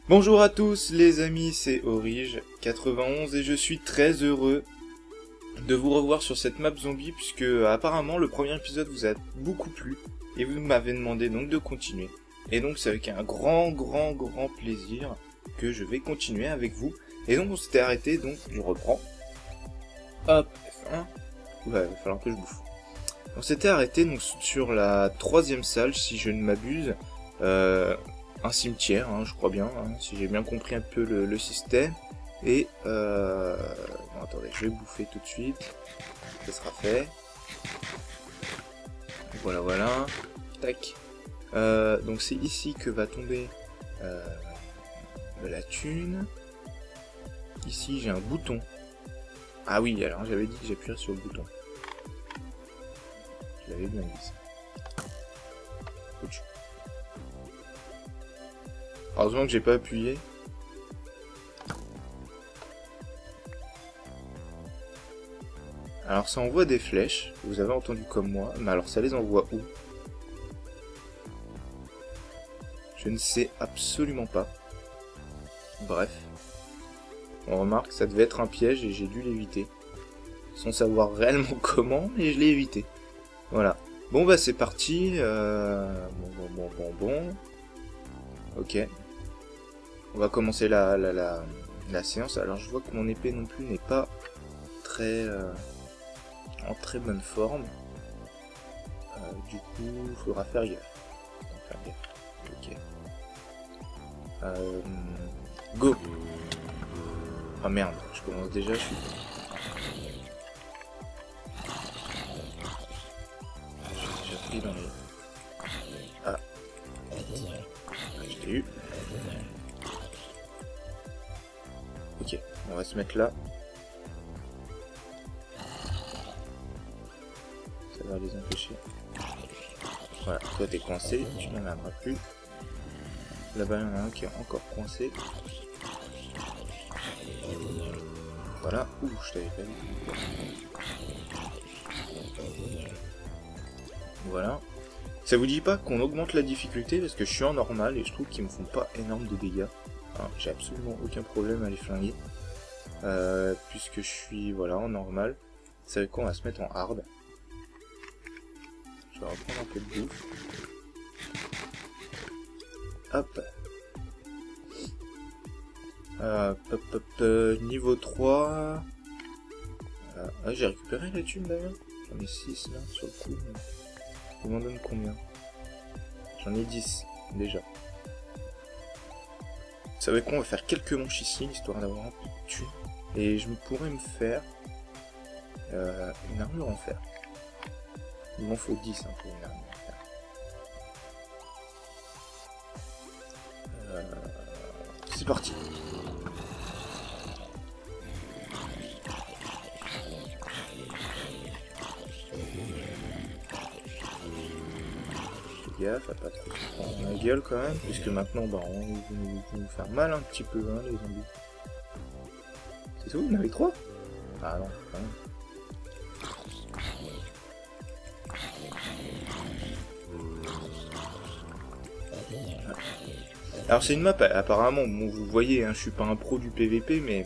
Bonjour à tous les amis, c'est Orige91 et je suis très heureux de vous revoir sur cette map zombie puisque apparemment le premier épisode vous a beaucoup plu et vous m'avez demandé donc de continuer. Et donc c'est avec un grand plaisir que je vais continuer avec vous. Et donc on s'était arrêté, donc je reprends. Hop, F1. Ouais, il va falloir que je bouffe. On s'était arrêté donc sur la troisième salle si je ne m'abuse. Un cimetière, hein, je crois bien, hein, si j'ai bien compris un peu le système. Et non, attendez, je vais bouffer tout de suite. Ça sera fait. Voilà, voilà. Tac. Donc c'est ici que va tomber de la thune. Ici j'ai un bouton. Ah oui, alors j'avais dit que j'appuierais sur le bouton. Je l'avais bien dit ça. Ouch. Heureusement que j'ai pas appuyé. Alors ça envoie des flèches, vous avez entendu comme moi, mais alors ça les envoie où? Je ne sais absolument pas. Bref. On remarque que ça devait être un piège et j'ai dû l'éviter. Sans savoir réellement comment, mais je l'ai évité. Voilà. Bon bah c'est parti. Bon. Ok. On va commencer la séance. Alors je vois que mon épée non plus n'est pas très en très bonne forme. Du coup, il faudra faire gaffe. Ok. Go. Ah merde, je commence déjà, je suis... J'ai déjà pris dans les... Ah. Je l'ai eu. Ok, on va se mettre là. Ça va les empêcher. Voilà, toi t'es coincé, tu n'en viendras plus. Là-bas il y en a un qui est encore coincé. Voilà, ouh, je t'avais pas vu. Voilà. Ça vous dit pas qu'on augmente la difficulté parce que je suis en normal et je trouve qu'ils me font pas énorme de dégâts. Enfin, j'ai absolument aucun problème à les flinguer. Puisque je suis voilà en normal. Vous savez quoi, on va se mettre en hard. Je vais reprendre un peu de bouffe. Hop. Niveau 3. Ah, j'ai récupéré la thune d'ailleurs. J'en ai 6 là sur le coup. Il m'en donne combien? J'en ai 10 déjà. Vous savez quoi, on va faire quelques manches ici histoire d'avoir un peu de thune. Et je pourrais me faire une armure en fer. Il m'en faut 10 pour une armure en fer. C'est parti. Fais gaffe à pas trop se prendre la gueule quand même, puisque maintenant bah, on va nous faire mal un petit peu hein, les zombies. C'est tout, il y en avait 3? Ah non, quand même. Alors c'est une map, apparemment, bon, vous voyez, hein, je suis pas un pro du PVP, mais...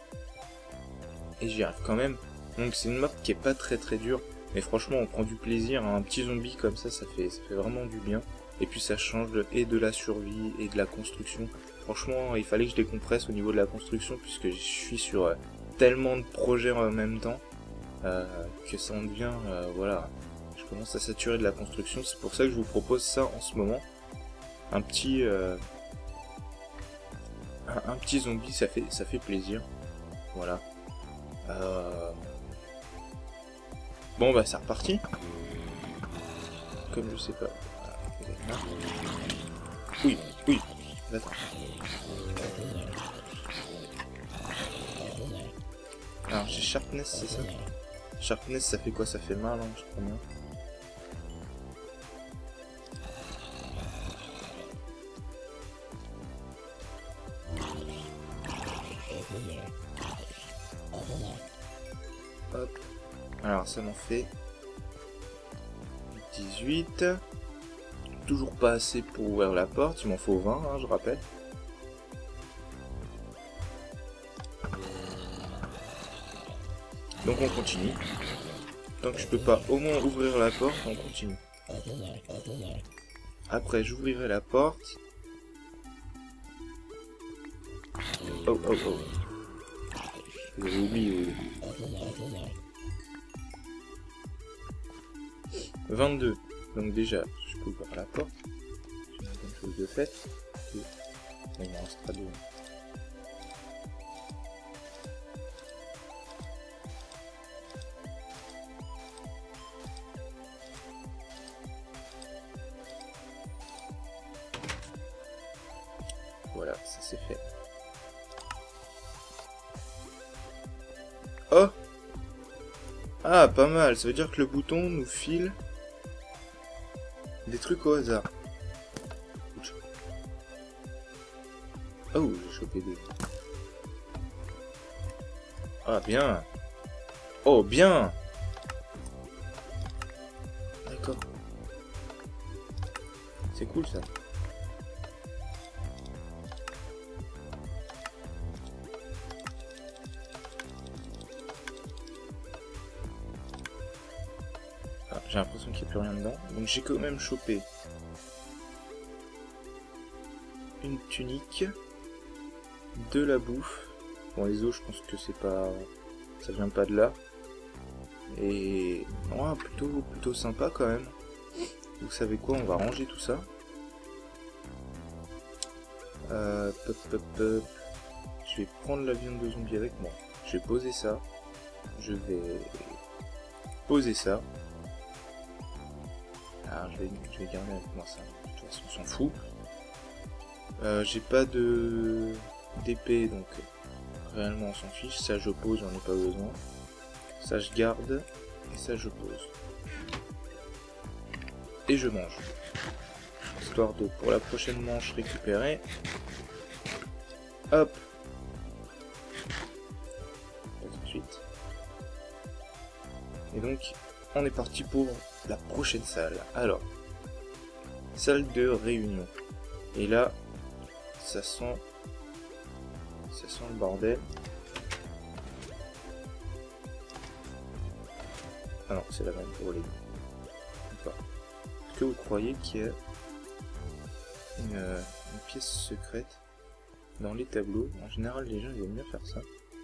Et j'y arrive quand même. Donc c'est une map qui est pas très dure, mais franchement on prend du plaisir, hein. Un petit zombie comme ça fait vraiment du bien. Et puis ça change et de la survie et de la construction. Franchement, il fallait que je décompresse au niveau de la construction, puisque je suis sur tellement de projets en même temps, que ça en devient, voilà, je commence à saturer de la construction. C'est pour ça que je vous propose ça en ce moment. Un petit zombie, ça fait plaisir. Voilà. Bon bah c'est reparti. Comme je sais pas. Voilà. Oui. Attends. Alors j'ai sharpness, c'est ça? Sharpness ça fait quoi? Ça fait mal, hein, je crois bien. Hop. Alors ça m'en fait 18. Toujours pas assez pour ouvrir la porte, il m'en faut 20, hein, je rappelle. Donc on continue. Tant que je peux pas au moins ouvrir la porte, on continue. Après j'ouvrirai la porte. Oh oh oh. Vous avez oublié. 22. Donc déjà, je peux ouvrir la porte. J'ai une bonne chose de faite. Bon, il m'en restera 2. Voilà, ça c'est fait. Oh! Ah, pas mal. Ça veut dire que le bouton nous file des trucs au hasard. Oh, j'ai chopé des... Ah, bien. Oh, bien. D'accord. C'est cool, ça. Ah, j'ai l'impression qu'il n'y a plus rien dedans. Donc j'ai quand même chopé une tunique, de la bouffe. Bon, les os, je pense que c'est pas... ça vient pas de là. Et... ouais, plutôt sympa quand même. Vous savez quoi, on va ranger tout ça. Pop, pop, pop. Je vais prendre la viande de zombie avec moi. Je vais poser ça. Je vais poser ça. Alors, je vais garder avec moi ça. De toute façon, on s'en fout. J'ai pas d'épée, donc réellement on s'en fiche. Ça je pose, j'en ai pas besoin. Ça je garde. Et ça je pose. Et je mange. Histoire de, pour la prochaine manche, récupérer. Hop. Tout de suite. Et donc, on est parti pour la prochaine salle. Alors, salle de réunion. Et là, ça sent le bordel. Ah non, c'est la même pour les deux. Est-ce que vous croyez qu'il y a une pièce secrète dans les tableaux? En général, les gens ils aiment bien faire ça.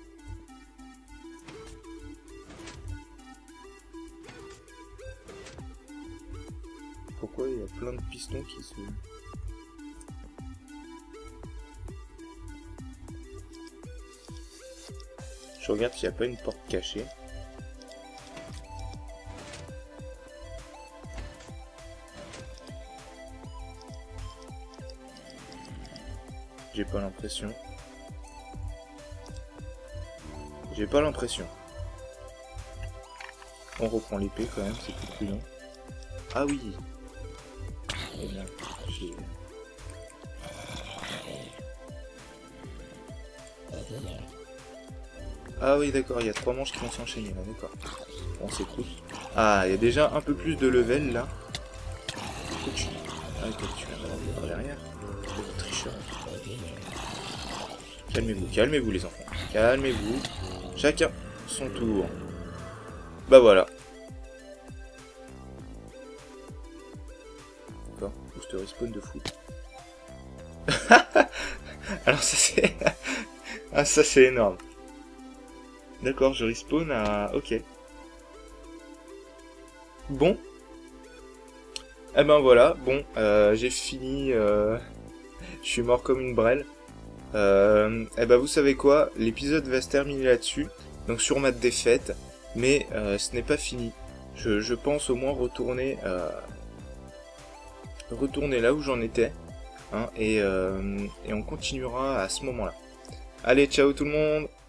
Pourquoi il y a plein de pistons qui se... Je regarde s'il n'y a pas une porte cachée. J'ai pas l'impression. J'ai pas l'impression. On reprend l'épée quand même, c'est plus prudent. Ah oui. Eh bien, j'ai... Ah oui d'accord, il y a 3 manches qui vont s'enchaîner là, d'accord. Bon c'est cool. Ah, il y a déjà un peu plus de level là. Ah ok, tu vas par derrière. Tricheur. Calmez-vous, calmez-vous les enfants. Calmez-vous. Chacun son tour. Bah voilà. D'accord, boost respawn de fou. Alors ça c'est... ah ça c'est énorme. D'accord, je respawn à... ok. Bon. Eh ben voilà, bon, j'ai fini... je suis mort comme une brêle. Eh ben vous savez quoi, l'épisode va se terminer là-dessus. Donc sur ma défaite. Mais ce n'est pas fini. Je pense au moins retourner... retourner là où j'en étais. Hein, et on continuera à ce moment-là. Allez, ciao tout le monde!